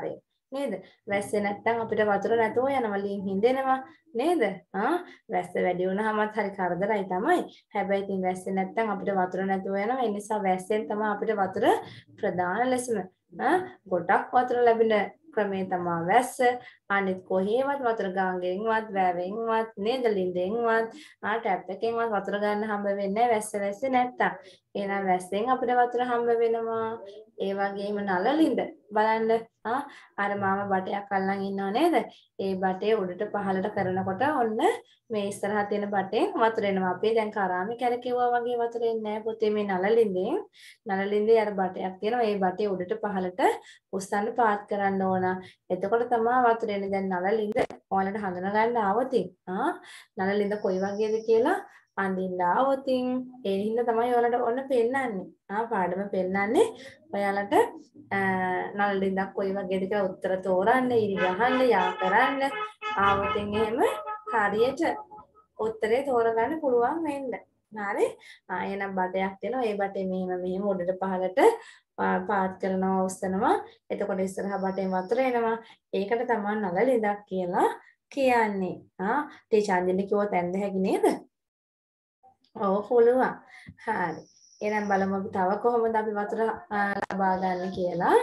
නේද? වැස්සේ නැත්තම් අපිට වතුර නැතුව යනවා ලින් හින්දෙනවා නේද? ආ වැස්ස වැඩි වුණාමත් හරි කරදරයි තමයි. හැබැයි ඉතින් වැස්සේ නැත්තම් අපිට වතුර නැතුව යනවා. ඒ නිසා වැස්සෙන් තමයි අපිට වතුර ප්‍රධාන ලෙසම ආ ගොඩක් වතුර ලැබෙන ක්‍රමේ තමයි වැස්ස. අනිත් කොහේවත් වතුර ගංගෙන්වත් වැවෙන්වත් නේද ලිඳෙන්වත් ආ ටැප් එකෙන්වත් වතුර ගන්න හම්බ වෙන්නේ නැහැ වැස්ස වැස්සේ නැත්තම්. එහෙනම් වැස්සෙන් අපිට වතුර හම්බ වෙනවා. ඒ වගේම නළලින්ද බලන්න ආ අර මාම බටයක් අල්ලන් ඉන්නව නේද? ඒ බටේ උඩට පහළට කරනකොට ඔන්න මේ ඉස්සරහා තියෙන බටෙන් වතුර එනවා. අපි දැන් කරාමේ කැරකෙවුවා වගේ වතුර එන්නේ නැහැ පුතේ මේ නළලින්දෙන්. නළලින්දේ අර බටයක් තියෙනවා. ඒ බටේ උඩට පහළට උස්සන්න පාත් කරන්න ඕන. එතකොට තමයි වතුර එන්නේ. දැන් නළලින්ද ඔයාලට හඳුනා ගන්න ආවොතින් ආ නළලින්ද කොයි වගේද කියලා අඳින්න ආවොතින් ඒ හින්දා තමයි ඔයාලට ඔන්න පෙන්නන්නේ. ආ පාඩම පෙන්නන්නේ ඔයාලට නළලින්දක් කොයි වගේද කියලා උත්තර තෝරන්න, ඉරි ගහන්න, යා කරන්න ආවොතින් එහෙම හරියට උත්තරේ තෝරගන්න පුළුවන් වෙන්න. හරි? ආ එහෙනම් බටයක් තියෙනවා. ඒ බටේ මෙහෙම මෙහෙම උඩට පහළට පාත් කරනවා උස්සනවා. එතකොට ඉස්සරහා බටෙන් වතුර එනවා. ඒකට තමයි නළලින්දක් කියලා කියන්නේ. ආ ටීචර් අඳින්න කිව්වොත් ඇඳ හැකි නේද? ඔව් පුළුවන්. හරි. එහෙනම් බලමු අපි තව කොහොමද අපි වතුර ලබා ගන්න කියලා.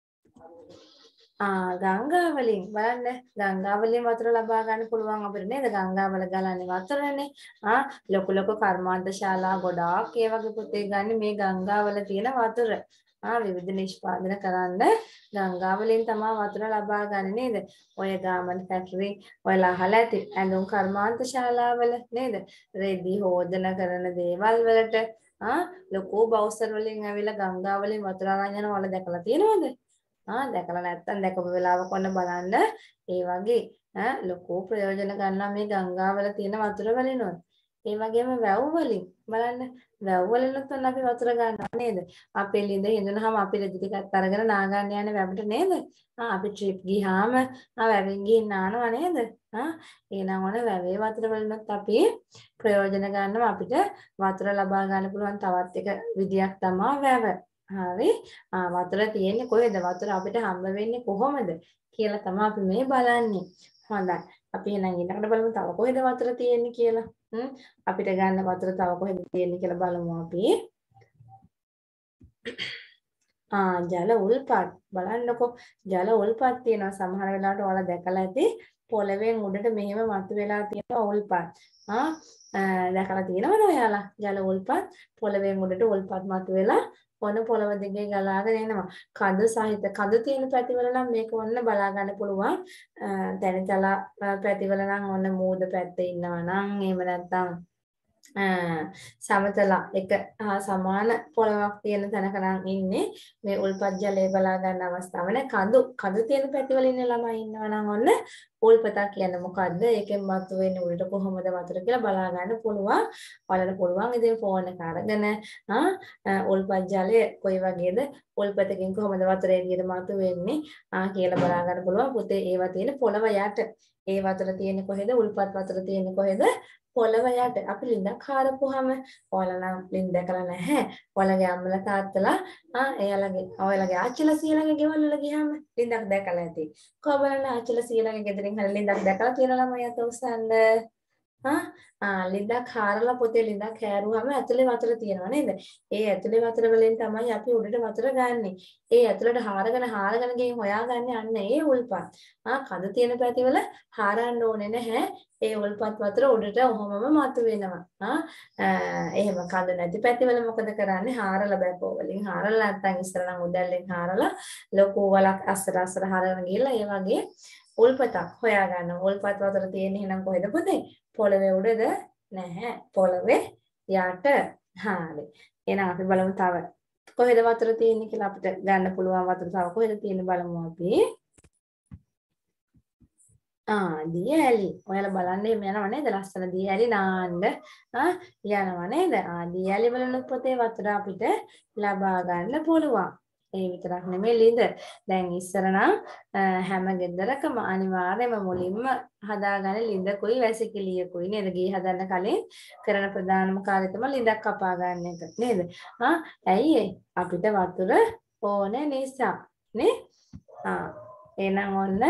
ආ ගංගා වලින් බලන්න ගංගා වලින් වතුර ලබා ගන්න පුළුවන් අපිට නේද? ගංගා වල ගලන්නේ වතුරනේ. ආ ලොකු ලොකු කර්මාන්ත ශාලා ගොඩාක් ඒ වගේ පුතේ ගන්න මේ ගංගා වල තියෙන වතුර. ආ විවිධ නිෂ්පාදන කරන්න ගංගා වලින් තමයි වතුර ලබා ගන්න නේද? ඔය ගාමන් ෆැක්ටරි ඔයලා අහලා ඇති ඇඳුම් කර්මාන්ත ශාලාවල නේද? රෙදි හෝදන කරන දේවල් වලට ආ ලොකු බවුසර් වලින් ඇවිල්ලා ගංගා වලින් වතුර අරන් යනවා ඔයාලා දැකලා තියෙනවද? ආ දැකලා නැත්තම් දැකපු වෙලාවක ඔන්න බලන්න ඒ වගේ ඈ ලොකු ප්‍රයෝජන ගන්නවා මේ ගංගාවල තියෙන වතුර වලිනුත්. ඒ වගේම වැව් වලින් බලන්න වැව් වලිනුත් ඔන්න අපි වතුර ගන්නවා නේද? අපේ ළිඳ හිඳුනහම අපි රෙදි ටිකක් අරගෙන නාගන්න යන්නේ වැවට නේද? ආ අපි ට්‍රිප් ගියාම ආ වැවෙන් ගිහින් නානවා නේද? ආ එහෙනම් ඔන්න වැවේ වතුර වලිනුත් අපි ප්‍රයෝජන ගන්නවා අපිට වතුර ලබා ගන්න පුළුවන් තවත් එක විදියක් තමයි වැව. හරි ආ වතුර තියෙන්නේ කොහෙද වතුර අපිට හම්බ වෙන්නේ කොහොමද කියලා තමයි අපි මේ බලන්නේ. හොඳයි. අපි එහෙනම් ඊළඟට බලමු තව කොහෙද වතුර තියෙන්නේ කියලා. හ්ම් අපිට ගන්න වතුර තව කොහෙද තියෙන්නේ කියලා බලමු අපි. ආ ජල උල්පත් බලන්නකෝ ජල උල්පත් තියෙනවා සමහර වෙලාවට ඔයාලා දැකලා ඇති පොළවෙන් උඩට මෙහෙම මතුවලා තියෙන උල්පත්. ආ දැකලා තියෙනවද ඔයාලා ජල උල්පත් පොළවෙන් උඩට උල්පත් මතුවලා ඔන්න පොළව දිගේ ගලාගෙන එනවා. කඳු සහිත කඳු තියෙන පැතිවල නම් මේක ඔන්න බලා ගන්න පුළුවන්. දැනතල පැතිවල නම් ඔන්න මූද පැත්තේ ඉන්නවා නම් එහෙම නැත්නම් සමතල එක හා සමාන පොළවක් තියෙන තැනක නම් ඉන්නේ මේ උල්පත් ජලය බලා ගන්න අවස්ථාව නේ. කඳු කඳු තියෙන පැතිවල ඉන්න ළමයි ඉන්නවා නම් ඔන්න උල්පතක් කියන්නේ මොකද්ද? ඒකෙන් මතුවෙන්නේ උඩට කොහොමද වතුර කියලා බලා ගන්න පුළුවන්. ඔයාලට පුළුවන් ඉතින් ෆෝන් එක අරගෙන ආ උල්පත් ජලය කොයි වගේද? උල්පතකින් කොහොමද වතුර එළියට මතුවෙන්නේ? ආ කියලා බලා ගන්න පුළුවන්. පුතේ ඒවා තියෙන පොළව යට. ඒ වතුර තියෙන්නේ කොහෙද? උල්පත් වතුර තියෙන්නේ කොහෙද? පොළව යට. අපි ලිඳක් හරපුවාම ඔයාලා නම් ලිඳ දැකලා නැහැ. ඔයාලගේ අම්මලා තාත්තලා ආ එයාලගේ ඔයාලගේ ආච්චිලා සීයාලගේ ගෙවල් වල ගියාම ලිඳක් දැකලා ඇති. කොහොම බලන්න ආච්චිලා සීයාලගේ ගෙදරින් හරි ලිඳක් දැකලා තියෙන ළමයි අත උස්සන්න. ආ ආ ලිඳක් හරලා පොතේ ලිඳක් හැරුවාම ඇතුලේ වතුර තියෙනවා නේද? ඒ ඇතුලේ වතුර වලින් තමයි අපි උඩට වතුර ගන්නෙ. ඒ ඇතුලට හාරගෙන හාරගෙන ගිහින් හොයාගන්නේ අන්න ඒ උල්පත්. ආ කඳ තියෙන පැතිවල හාරන්න ඕනේ නැහැ. ඒ උල්පත් වතුර උඩට ඔහොමම මතුවෙනවා. ආ එහෙම කඳ නැති පැතිවල මොකද කරන්නේ? හාරලා බැකෝ වලින් හාරලා නැත්නම් ඉස්සර නම් උදැල්ලෙන් හාරලා ලොකු වලක් අස්සර අස්සර හරගෙන ගිහලා ඒ වගේ උල්පතක් හොයා ගන්න. උල්පත් වතුර තියෙන්නේ එහෙනම් කොහෙද පුතේ? පොළවේ උඩද? නැහැ. පොළවේ යට. හරි. එහෙනම් අපි බලමු තව කොහෙද වතුර තියෙන්නේ කියලා අපිට ගන්න පුළුවන් වතුර තව කොහෙද තියෙන්නේ බලමු අපි. ආ දියඇලි. ඔයාලා බලන්න එහෙම යනවා නේද? ලස්සන දියඇලි නාන්න ආ යනවා නේද? ආ දියඇලි වලින් පොතේ වතුර අපිට ලබා ගන්න පුළුවන්. ඒ විතරක් නෙමෙයි ළිඳ. දැන් ඉස්සර නම් හැම ගෙදරකම අනිවාර්යයෙන්ම මුලින්ම හදාගන්න ළිඳකුයි වැසිකිළියකුයි නේද? ගේ හදන්න කලින් කරන ප්‍රධානම කාර්යය තමයි ළිඳක් කපා ගන්න එක නේද? ආ ඇයි අපිට වතුර ඕනේ නිසා නේ? ආ එහෙනම් ඔන්න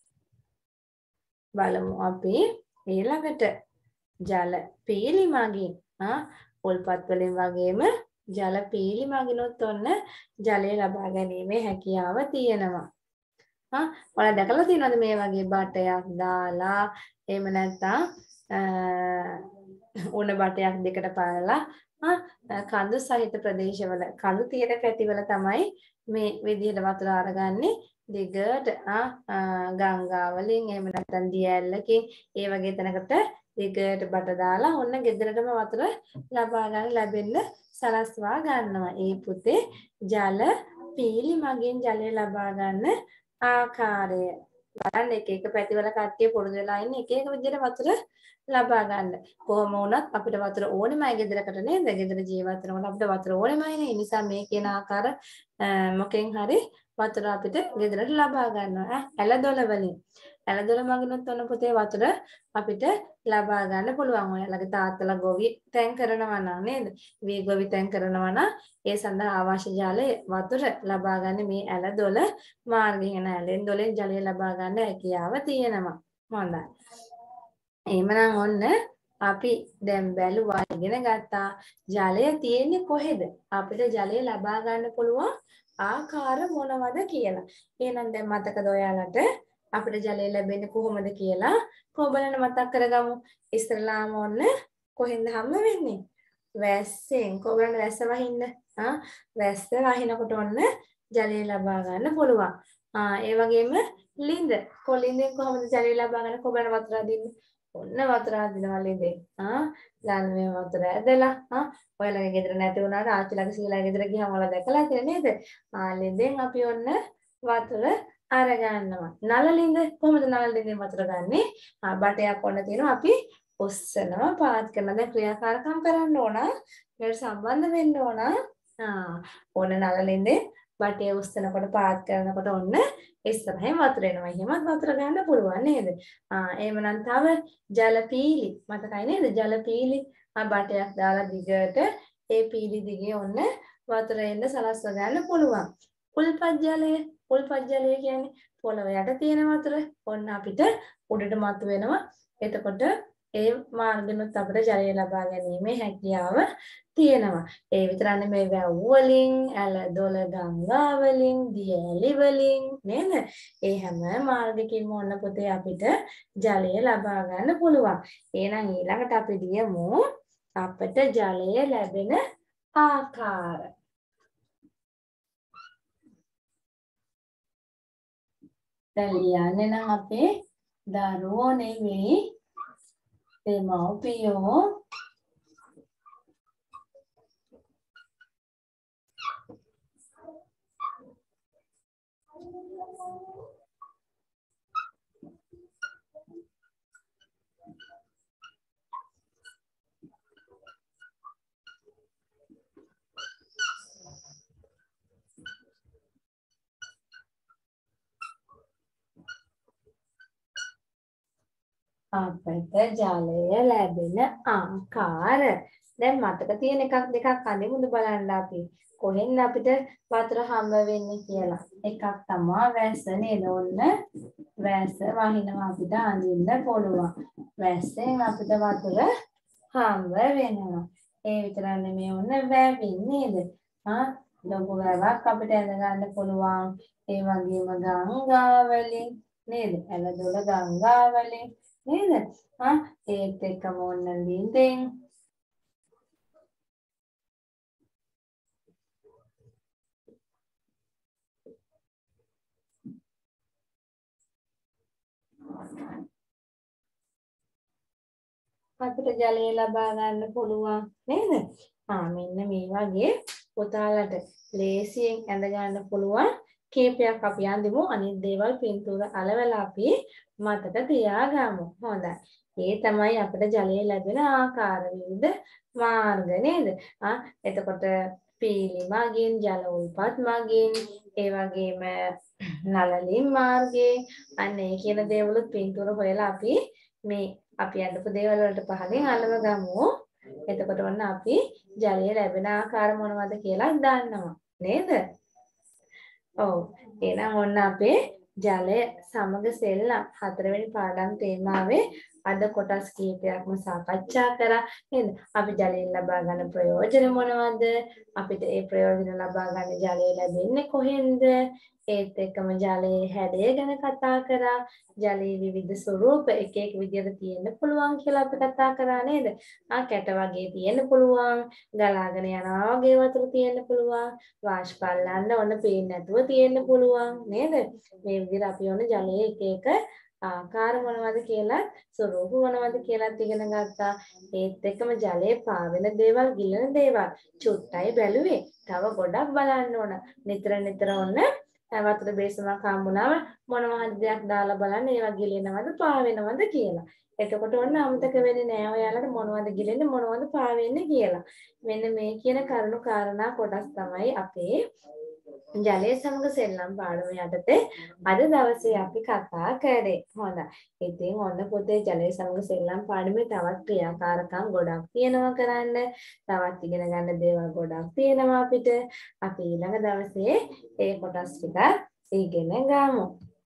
බලමු අපි ඊළඟට ජල පීලි මගින් ආ පොල්පත් වලින් වගේම ජල පීලි මගිනුත් ඔන්න ජලය ලබා ගැනීමේ හැකියාව තියෙනවා. ආ ඔයාලා දැකලා තියෙනවද මේ වගේ බටයක් දාලා එහෙම නැත්නම් උණ බටයක් දෙකට පාරලා ආ කඳු සහිත ප්‍රදේශවල කඳු තියෙන පැතිවල තමයි මේ විදිහට වතුර අරගන්නේ දිගට ආ ගංගා වලින් එහෙම නැත්නම් දිය ඇල්ලකින් ඒ වගේ තැනකට දිගට බට දාලා ඔන්න ගෙදරටම වතුර ලබා ගන්න ලැබෙන්න සලස්වා ගන්නවා. ඒ පුතේ ජල පීලි මගින් ජලය ලබා ගන්න ආකාරය. බලන්න එක එක පැතිවල කට්ටිය පුරුදු වෙලා ඉන්නේ එක එක විදිහට වතුර ලබා ගන්න. කොහොම වුණත් අපිට වතුර ඕනෙමයි ගෙදරකට නේද? ගෙදර ජීවත් වෙනකොට අපිට වතුර ඕනෙමයි නේ. ඒ නිසා මේ කියන ආකාර මොකෙන් හරි වතුර අපිට ගෙදරට ලබා ගන්නවා. ඇලදොල වලින්. ඇලදොල මගිනුත් ඔන්න පුතේ වතුර අපිට ලබා ගන්න පුළුවන්. ඔයාලගේ තාත්තලා ගොවි තැන් කරනවා නම් නේද? වී ගොවි තැන් කරනවා නම් ඒ සඳහා අවශ්‍ය ජලය වතුර ලබා ගන්න මේ ඇලදොල මාර්ගයෙන් ඇලෙන් දොලෙන් ජලය ලබා ගන්න හැකියාව තියෙනවා. හොඳයි. එහෙමනම් ඔන්න අපි දැන් බැලුවා ඉගෙන ගත්තා ජලය තියෙන්නේ කොහෙද? අපිට ජලය ලබා ගන්න පුළුවන් ආකාර මොනවද කියලා. එහෙනම් දැන් මතකද ඔයාලට අපිට ජලය ලැබෙන්නේ කොහොමද කියලා? කොබලන මතක් කරගමු. ඉස්සරලාම ඔන්න කොහෙන්ද හම්බ වෙන්නේ? වැස්සෙන්. කොබලන වැස්ස වහින්න. ආ වැස්ස වහිනකොට ඔන්න ජලය ලබා ගන්න පුළුවන්. ආ ඒ වගේම ලිඳ. කොලින්දෙන් කොහොමද ජලය ලබා ගන්න? කොබලන වතුර අදින්නේ. ඔන්න වතුර අදිනවා ලිඳෙන්. ආ දැන් මේ වතුර ඇදලා ආ ඔයාලගේ ගෙදර නැති වුණාට ආච්චිලාගේ සීලාගේ ගෙදර ගියාම ඔයාලා දැකලා තියෙන නේද? ආ ලිඳෙන් අපි ඔන්න වතුර අරගන්නවා. නල ලිඳ කොහොමද නල ලිඳෙන් වතුර ගන්නෙ? ආ බටයක් ඔන්න තියෙනවා අපි උස්සනවා පාත් කරනවා. දැන් ක්‍රියාකාරකම් කරන්න ඕන. මේකට සම්බන්ධ වෙන්න ඕන. ආ ඔන්න නල ලිඳෙන් බටේ උස්සනකොට පාත් කරනකොට ඔන්න ඉස්සරහින් වතුර එනවා. එහෙමත් වතුර ගන්න පුළුවන් නේද? ආ එහෙමනම් තව ජල පීලි මතකයි නේද? ජල පීලි ආ බටයක් දාලා දිගට ඒ පීලි දිගේ ඔන්න වතුර එන්න සලස්ව ගන්න පුළුවන්. උල්පත් ජලය උල්පත් ජලය කියන්නේ පොළව යට තියෙන වතුර. ඔන්න අපිට උඩට මතු වෙනවා. එතකොට ඒ මාර්ගෙනුත් අපිට ජලය ලබා ගැනීමේ හැකියාව තියෙනවා. ඒ විතරක් නෙමෙයි වැව් වලින්, ඇල දොල ගංගා වලින්, දිය ඇලි වලින් නේද? ඒ හැම මාර්ගකින්ම ඔන්න පුතේ අපිට ජලය ලබා ගන්න පුළුවන්. එහෙනම් ඊළඟට අපි ලියමු අපිට ජලය ලැබෙන ආකාර. දැන් ලියන්නේ නම් අපේ දරුවෝ නෙවෙයි දෙමව්පියෝ අපිට ජලය ලැබෙන ආකාර. දැන් මතක තියෙන එකක් දෙකක් අඳිමුද බලන්න අපි. කොහෙන්ද අපිට වතුර හම්බ වෙන්නේ කියලා. එකක් තමයි වැස්ස නේද? ඔන්න වැස්ස වහිනවා අපිට අඳින්න පුළුවන්. වැස්සෙන් අපිට වතුර හම්බ වෙනවා. ඒ විතරක් නෙමෙයි ඔන්න වැවින් නේද? ආ ලොකු වැවක් අපිට ඇඳ ගන්න පුළුවන්. ඒ වගේම ගංගා වලින් නේද? ඇලදොල ගංගා වලින් නේද? ආ ඒත් එක්කම ඔන්න ලිඳෙන් අපිට ජලය ලබා ගන්න පුළුවන් නේද? ආ මෙන්න මේ වගේ පුතාලට ලේසියෙන් ඇඳ ගන්න පුළුවන් කීපයක් අපි අඳිමු. අනිත් දේවල් පින්තූර අලවලා අපි මතක තියාගමු. හොඳයි. ඒ තමයි අපිට ජලය ලැබෙන ආකාර විවිධ මාර්ග නේද? ආ එතකොට පීලි මගින්, ජල උල්පත් මගින්, ඒ වගේම නළලින් මාර්ගයෙන් අන්න ඒ කියන දේවලුත් පින්තූර හොයලා අපි මේ අපි අඳපු දේවල් වලට පහලින් අලව ගමු. එතකොට ඔන්න අපි ජලය ලැබෙන ආකාර මොනවද කියලා දන්නවා නේද? ඔව්. එහෙනම් ඔන්න අපේ ජලය සමග සෙල්ලම් හතරවෙනි පාඩම් තේමාවේ අද කොටස් කීපයක්ම සාකච්ඡා කරා නේද? අපි ජලයෙන් ලබා ගන්න ප්‍රයෝජන මොනවද? අපිට ඒ ප්‍රයෝජන ලබා ගන්න ජලය ලැබෙන්නේ කොහෙන්ද? ඒත් එක්කම ජලයේ හැඩය ගැන කතා කරා. ජලයේ විවිධ ස්වරූප එක එක විදිහට තියෙන්න පුළුවන් කියලා අපි කතා කරා නේද? ආ කැට වගේ තියෙන්න පුළුවන්, ගලාගෙන යනවා වගේ වතුර තියෙන්න පුළුවන්, වාෂ්ප අල්ලන්න ඕන පේන්නේ නැතුව තියෙන්න පුළුවන් නේද? මේ විදිහට අපි ඕන ජලයේ එක එක ආකාර මොනවද කියලා ස්වරූප මොනවද කියලා ඉගෙන ගත්තා. ඒත් එක්කම ජලයේ පාවෙන දේවල්, ගිලන දේවල් චුට්ටයි බැලුවේ. තව ගොඩක් බලන්න ඕන. නිතර නිතර ඔන්න වතුර බේසමක් හම්බුනම මොනවා හරි දෙයක් දාලා බලන්න ඒවා ගිලෙනවද පාවෙනවද කියලා. එතකොට ඔන්න අමතක වෙන්නේ නෑ ඔයාලට මොනවද ගිලෙන්නේ මොනවද පාවෙන්නේ කියලා. මෙන්න මේ කියන කරුණු කාරණා කොටස් තමයි අපේ ජලය සමග සෙල්ලම් පාඩම යටතේ අද දවසේ අපි කතා කරේ. හොඳයි. ඉතින් ඔන්න පොතේ ජලය සමග සෙල්ලම් පාඩමේ තවත් ක්‍රියාකාරකම් ගොඩක් තියෙනවා කරන්න. තවත් ඉගෙන ගන්න දේවල් ගොඩක් තියෙනවා අපිට. අපි ඊළඟ දවසේ ඒ කොටස් ටික ඉගෙන ගමු.